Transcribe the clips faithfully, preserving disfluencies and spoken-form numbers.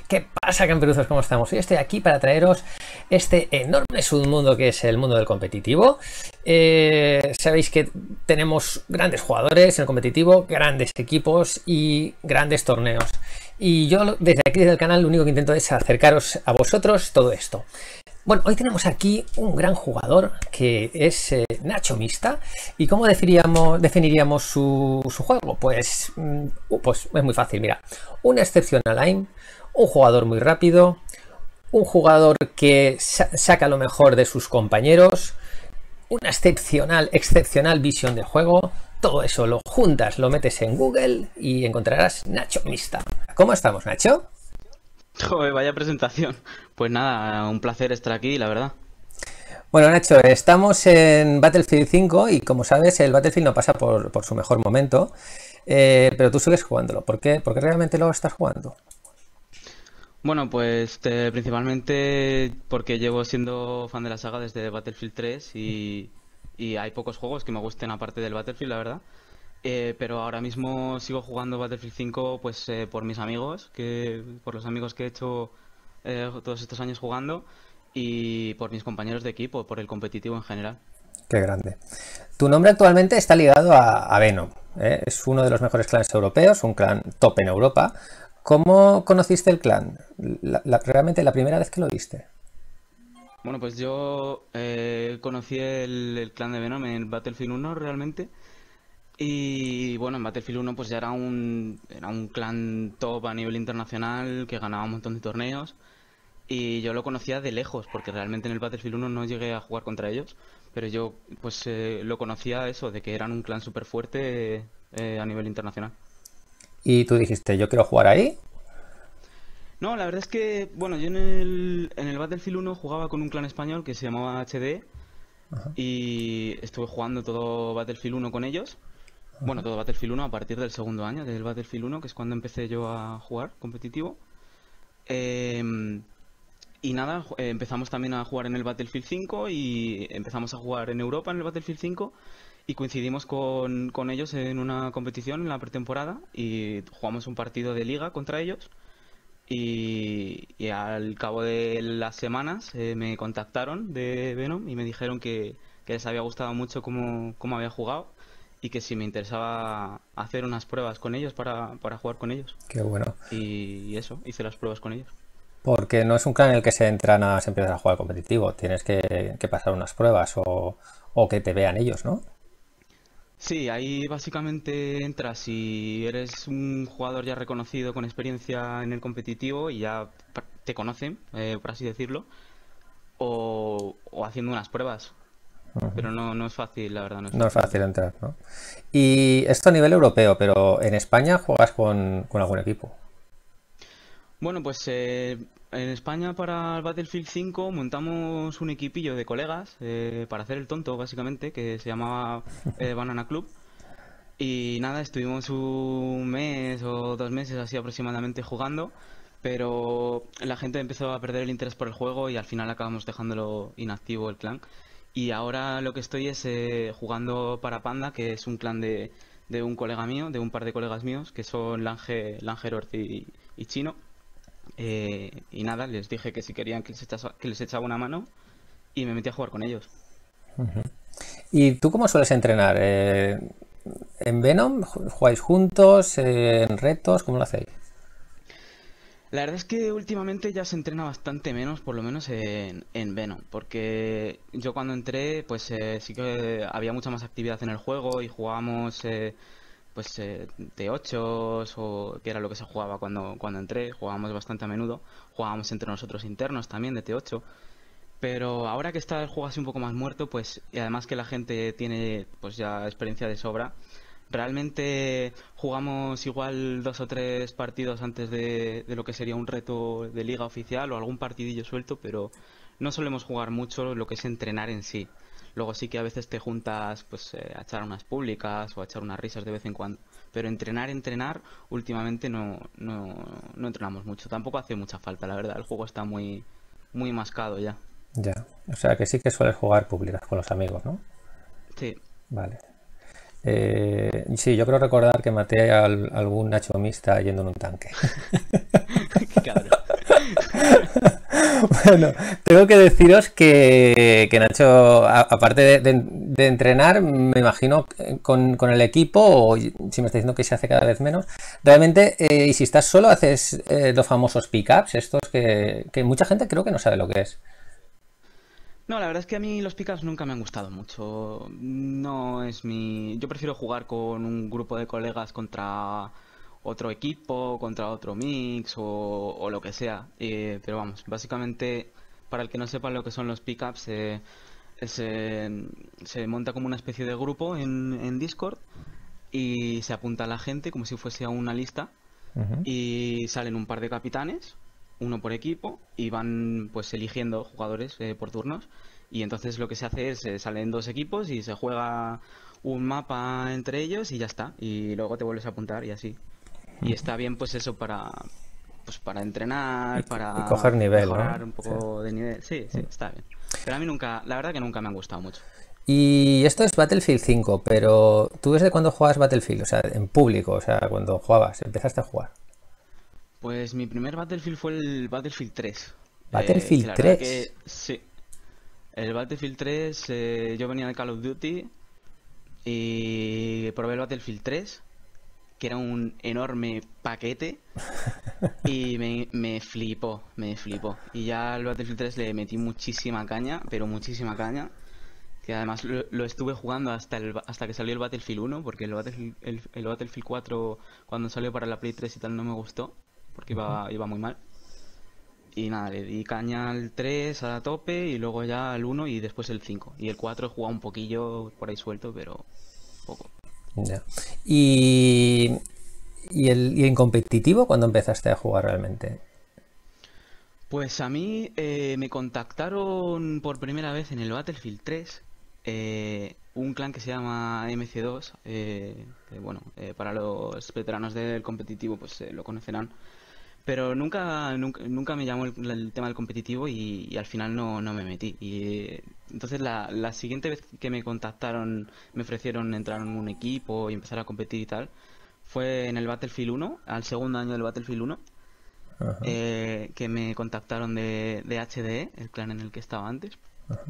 ¿Qué pasa, camperuzos? ¿Cómo estamos? Hoy estoy aquí para traeros este enorme submundo que es el mundo del competitivo. Eh, sabéis que tenemos grandes jugadores en el competitivo, grandes equipos y grandes torneos. Y yo desde aquí, desde el canal, lo único que intento es acercaros a vosotros todo esto. Bueno, hoy tenemos aquí un gran jugador que es eh, Nacho Mista. ¿Y cómo definiríamos, definiríamos su, su juego? Pues, mm, pues es muy fácil, mira. Un exceptional aim, un jugador muy rápido, un jugador que sa saca lo mejor de sus compañeros, una excepcional, excepcional visión de juego. Todo eso lo juntas, lo metes en Google y encontrarás Nacho Mista. ¿Cómo estamos, Nacho? Joder, vaya presentación. Pues nada, un placer estar aquí, la verdad. Bueno, Nacho, estamos en Battlefield cinco y como sabes, el Battlefield no pasa por, por su mejor momento, eh, pero tú sigues jugándolo. ¿Por qué? ¿Por qué realmente lo estás jugando? Bueno, pues eh, principalmente porque llevo siendo fan de la saga desde Battlefield tres y, y hay pocos juegos que me gusten aparte del Battlefield, la verdad. Eh, pero ahora mismo sigo jugando Battlefield cinco pues eh, por mis amigos, que, por los amigos que he hecho eh, todos estos años jugando y por mis compañeros de equipo, por el competitivo en general. Qué grande. Tu nombre actualmente está ligado a, a Venom, ¿eh? Es uno de los mejores clanes europeos, un clan top en Europa. ¿Cómo conociste el clan? La, la, realmente la primera vez que lo viste. Bueno, pues yo eh, conocí el, el clan de Venom en Battlefield uno realmente. Y bueno, en Battlefield uno pues ya era un, era un clan top a nivel internacional que ganaba un montón de torneos. Y yo lo conocía de lejos, porque realmente en el Battlefield uno no llegué a jugar contra ellos. Pero yo pues eh, lo conocía eso, de que eran un clan súper fuerte eh, a nivel internacional. Y tú dijiste, yo quiero jugar ahí. No, la verdad es que, bueno, yo en el, en el Battlefield uno jugaba con un clan español que se llamaba H D Ajá, y estuve jugando todo Battlefield uno con ellos. Bueno, ajá. todo Battlefield uno a partir del segundo año del Battlefield uno, que es cuando empecé yo a jugar competitivo. Em, y nada, ju- eh, empezamos también a jugar en el Battlefield cinco y empezamos a jugar en Europa en el Battlefield cinco y coincidimos con, con ellos en una competición en la pretemporada y jugamos un partido de liga contra ellos. Y, y al cabo de las semanas eh, me contactaron de Venom y me dijeron que, que les había gustado mucho cómo, cómo había jugado y que si me interesaba hacer unas pruebas con ellos para, para jugar con ellos. Qué bueno. Y eso, hice las pruebas con ellos. Porque no es un clan en el que se entra nada, se empieza a jugar competitivo. Tienes que, que pasar unas pruebas o, o que te vean ellos, ¿no? Sí, ahí básicamente entras si eres un jugador ya reconocido con experiencia en el competitivo y ya pa- te conocen, eh, por así decirlo, o, o haciendo unas pruebas. Pero no, no es fácil, la verdad, no es No es fácil fácil entrar. entrar, ¿no? Y esto a nivel europeo, pero en España juegas con, con algún equipo. Bueno, pues eh, en España para el Battlefield cinco montamos un equipillo de colegas eh, para hacer el tonto, básicamente, que se llamaba eh, Banana Club. Y nada, estuvimos un mes o dos meses así aproximadamente jugando, pero la gente empezó a perder el interés por el juego y al final acabamos dejándolo inactivo el clan. Y ahora lo que estoy es eh, jugando para Panda, que es un clan de, de un colega mío, de un par de colegas míos, que son Lange, Langeroth y, y Chino. Eh, y nada, les dije que si querían que les echase- que les echaba una mano y me metí a jugar con ellos. ¿Y tú cómo sueles entrenar? Eh, ¿en Venom ju- jugáis juntos? Eh, ¿en retos? ¿Cómo lo hacéis? La verdad es que últimamente ya se entrena bastante menos, por lo menos en, en Venom, porque yo cuando entré, pues eh, sí que había mucha más actividad en el juego y jugábamos eh, pues eh, T ocho o que era lo que se jugaba cuando, cuando entré, jugábamos bastante a menudo, jugábamos entre nosotros internos también de T ocho, pero ahora que está el juego así un poco más muerto, pues y además que la gente tiene pues ya experiencia de sobra, realmente jugamos igual dos o tres partidos antes de, de lo que sería un reto de liga oficial o algún partidillo suelto, pero no solemos jugar mucho lo que es entrenar en sí. Luego sí que a veces te juntas pues eh, a echar unas públicas o a echar unas risas de vez en cuando. Pero entrenar, entrenar, últimamente no, no, no entrenamos mucho. Tampoco hace mucha falta, la verdad. El juego está muy, muy mascado ya. Ya. O sea que sí que sueles jugar públicas con los amigos, ¿no? Sí, Vale. Eh, sí, yo creo recordar que maté a al- algún Nacho Mista yendo en un tanque. qué cabrón. No, tengo que deciros que, que Nacho, a- aparte de, de- de entrenar, me imagino eh, con, con el equipo, o si me está diciendo que se hace cada vez menos, realmente, eh, y si estás solo, haces eh, los famosos pickups, estos que, que mucha gente creo que no sabe lo que es. No, la verdad es que a mí los pickups nunca me han gustado mucho. No es mi... Yo prefiero jugar con un grupo de colegas contra otro equipo, contra otro mix o, o lo que sea. Eh, pero vamos, básicamente, para el que no sepa lo que son los pickups, eh, se, se monta como una especie de grupo en, en Discord y se apunta a la gente como si fuese a una lista Ujú. y salen un par de capitanes, uno por equipo, y van pues eligiendo jugadores eh, por turnos. Y entonces lo que se hace es, eh, salen dos equipos y se juega un mapa entre ellos y ya está. Y luego te vuelves a apuntar y así. Y está bien pues eso para, pues para Y, entrenar, y para coger nivel, ¿no? mejorar un Sí. poco de nivel. Sí, sí, está bien. Pero a mí nunca, la verdad que nunca me han gustado mucho. Y esto es Battlefield cinco, pero ¿tú desde cuándo juegas Battlefield? O sea, en público, o sea, cuando jugabas, empezaste a jugar. Pues mi primer Battlefield fue el Battlefield tres. Eh, que Battlefield la verdad tres. que sí. El Battlefield tres, eh, yo venía de Call of Duty y probé el Battlefield tres, que era un enorme paquete, y me, me flipó, me flipó. Y ya al Battlefield tres le metí muchísima caña, pero muchísima caña, que además lo, lo estuve jugando hasta el, hasta que salió el Battlefield uno, porque el Battlefield, el, el Battlefield cuatro cuando salió para la Play tres y tal no me gustó, porque iba, iba muy mal. Y nada, le di caña al tres a tope y luego ya al uno y después el cinco. Y el cuatro he jugado un poquillo por ahí suelto, pero poco. Ya. Y, y, el, y en competitivo, ¿cuándo empezaste a jugar realmente? Pues a mí eh, me contactaron por primera vez en el Battlefield tres, eh, un clan que se llama M C dos, eh, que bueno, eh, para los veteranos del competitivo pues eh, lo conocerán. Pero nunca, nunca, nunca me llamó el, el tema del competitivo y, y al final no, no me metí. Y eh, entonces la, la siguiente vez que me contactaron, me ofrecieron entrar en un equipo y empezar a competir y tal, fue en el Battlefield uno, al segundo año del Battlefield uno, Ajá, eh, que me contactaron de, de H D E, el clan en el que estaba antes.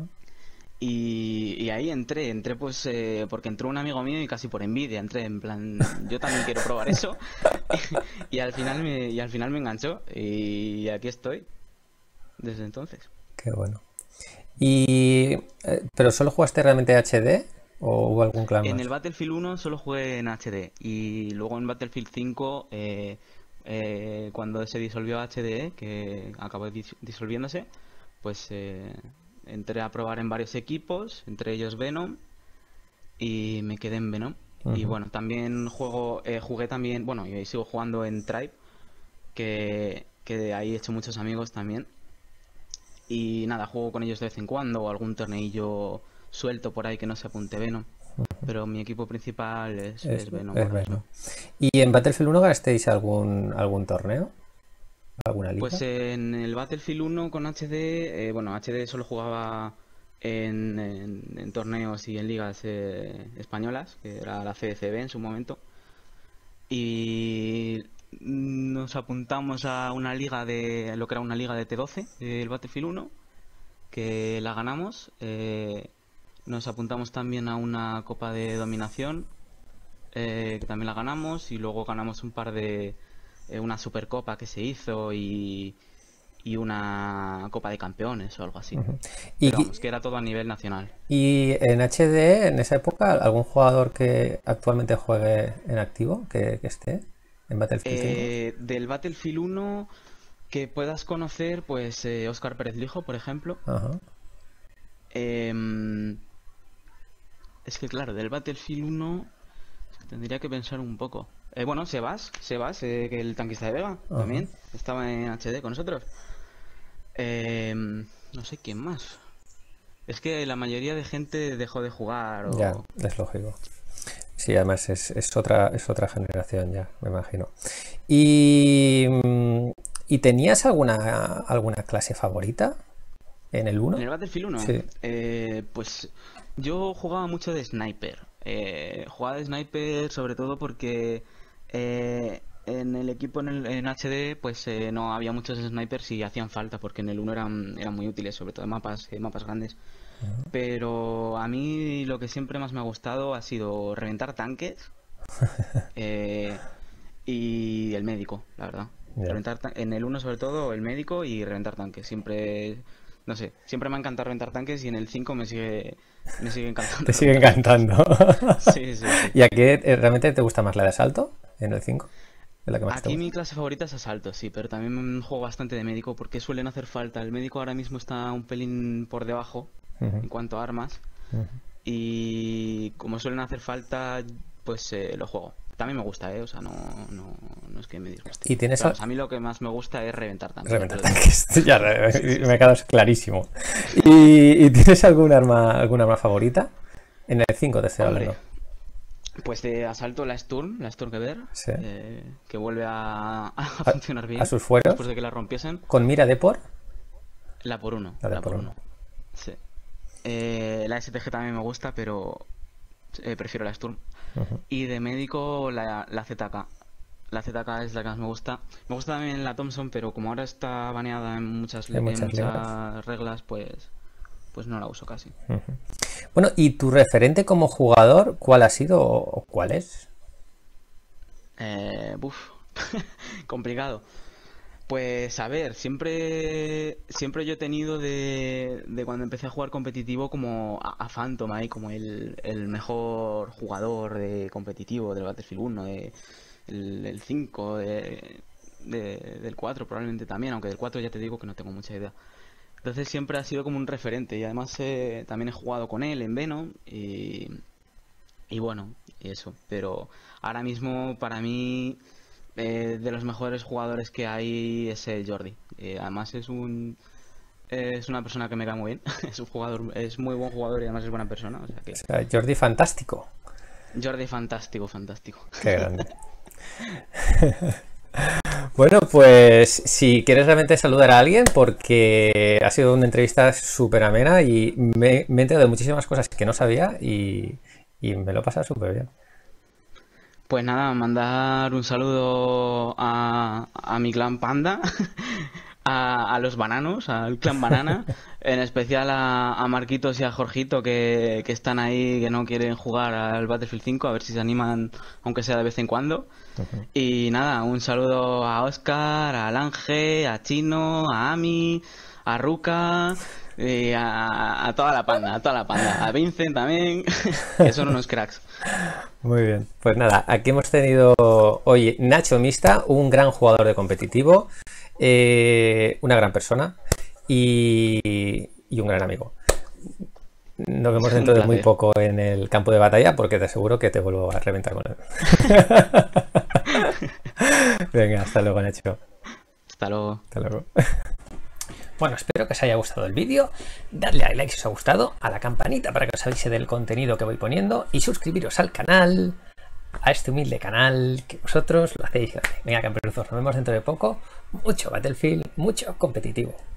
Y, y ahí entré, entré pues eh, porque entró un amigo mío y casi por envidia, entré en plan, yo también quiero probar eso. Y al final me, y al final me enganchó y aquí estoy desde entonces. qué bueno. Y, eh, ¿pero solo jugaste realmente H D o hubo algún clan En más? el Battlefield uno solo jugué en H D y luego en Battlefield cinco, eh, eh, cuando se disolvió H D, que acabó dis- disolviéndose, pues eh, entré a probar en varios equipos, entre ellos Venom, y me quedé en Venom. Y Ujú. bueno, también juego, eh, jugué también, bueno, y sigo jugando en Tribe, que, que de ahí he hecho muchos amigos también. Y nada, juego con ellos de vez en cuando, o algún torneillo suelto por ahí que no se apunte Venom. Pero mi equipo principal es, Es, es Venom es ahora bueno. mismo. ¿Y en Battlefield uno ganasteis algún, algún torneo? ¿Alguna liga? Pues en el Battlefield uno con H D, eh, bueno, H D solo jugaba en, en- en torneos y en ligas eh, españolas, que era la C D C B en su momento. Y nos apuntamos a una liga de, lo que era una liga de T doce, el Battlefield uno, que la ganamos. Eh, nos apuntamos también a una Copa de Dominación, eh, que también la ganamos. Y luego ganamos un par de, eh, una Supercopa que se hizo y, y una Copa de Campeones o algo así. Ujú. Pero ¿Y, vamos, que era todo a nivel nacional. y en H D, en esa época, algún jugador que actualmente juegue en activo, que, que esté en Battlefield cinco? Eh, del Battlefield uno que puedas conocer, pues eh, Óscar Pérez Lijo, por ejemplo. Ajá. Em, es que claro, del Battlefield uno tendría que pensar un poco. Eh, bueno, Sebas, Sebas, eh, que el tanquista de Vega, Ajá. también. Estaba en H D con nosotros. Em, no sé quién más. Es que la mayoría de gente dejó de jugar Ya, o... es lógico. Sí, además es, es otra, es otra generación ya, me imagino. ¿Y, mm, ¿y tenías alguna, alguna clase favorita en el En uno? el Battlefield uno, Sí. eh, pues yo jugaba mucho de sniper. Eh, jugaba de sniper sobre todo porque eh, en el equipo en, el, en H D pues eh, no había muchos snipers y hacían falta porque en el uno eran, eran muy útiles, sobre todo en mapas, eh, mapas grandes. Uh-huh. Pero a mí lo que siempre más me ha gustado ha sido reventar tanques eh, y el médico, la verdad. Yeah. Reventar en el uno sobre todo el médico y reventar tanques. Siempre, no sé, siempre me ha encantado reventar tanques y en el cinco me sigue, me sigue encantando. Te sigue encantando. Sí, sí, sí. ¿Y a qué realmente te gusta más la de asalto en el cinco? La que más Aquí mi clase favorita es asalto, sí, pero también juego bastante de médico porque suelen hacer falta. El médico ahora mismo está un pelín por debajo uh-huh. en cuanto a armas uh-huh. y como suelen hacer falta, pues eh, lo juego. También me gusta, ¿eh? O sea, no, no, no es que me disguste. ¿Y tienes a... a mí lo que más me gusta es reventar tanques. Reventar tanques, ya sí, sí, me ha quedado clarísimo. ¿Y, ¿Y tienes algún arma, algún arma favorita? En el cinco te estoy hablando. Pues de asalto la Sturm, la Sturmgewehr, sí. eh, que vuelve a, a funcionar bien. A sus fueros. Después de que la rompiesen. ¿Con mira de por? La por uno. La de la por, por uno. uno. Sí. Eh, la S T G también me gusta, pero eh, prefiero la Sturm. Uh-huh. Y de médico la, la Z K. La Z K es la que más me gusta. Me gusta también la Thompson, pero como ahora está baneada en muchas, en muchas, en muchas reglas, pues... pues no la uso casi. Uh-huh. Bueno, ¿y tu referente como jugador, cuál ha sido o cuál es? Eh, uf, complicado. Pues a ver, siempre siempre yo he tenido de, de cuando empecé a jugar competitivo como a, a Phantom ahí, como el, el mejor jugador de competitivo del Battlefield uno, de, el, el cinco, de, de, del cuatro probablemente también, aunque del cuatro ya te digo que no tengo mucha idea. Entonces siempre ha sido como un referente y además eh, también he jugado con él en Venom y, y bueno, y eso. Pero ahora mismo para mí eh, de los mejores jugadores que hay es el Jordi. Eh, además es un eh, es una persona que me cae muy bien. Es un jugador, es muy buen jugador y además es buena persona. O sea que... o sea, Jordi fantástico. Jordi fantástico, fantástico. Qué grande. Bueno, pues si quieres realmente saludar a alguien, porque ha sido una entrevista súper amena y me, me he enterado de muchísimas cosas que no sabía y, y me lo he pasado súper bien. Pues nada, mandar un saludo a, a mi clan Panda, a, a los bananos, al clan Banana, en especial a, a Marquitos y a Jorgito que, que están ahí, que no quieren jugar al Battlefield cinco, a ver si se animan, aunque sea de vez en cuando. Uh-huh. Y nada, un saludo a Oscar, a Lange, a Chino, a Ami, a Ruka, y a, a toda la panda, a toda la panda, a Vincent también, que son unos cracks. Muy bien, pues nada, aquí hemos tenido hoy Nacho Mista, un gran jugador de competitivo, eh, una gran persona y, y un gran amigo. Nos vemos dentro de muy poco en el campo de batalla porque te aseguro que te vuelvo a reventar con él. Venga, hasta luego, Nacho. Hasta luego. Hasta luego. Bueno, espero que os haya gustado el vídeo. Dadle a like si os ha gustado, a la campanita para que os avise del contenido que voy poniendo y suscribiros al canal, a este humilde canal que vosotros lo hacéis grande. Venga, camperuzos, nos vemos dentro de poco. Mucho Battlefield, mucho competitivo.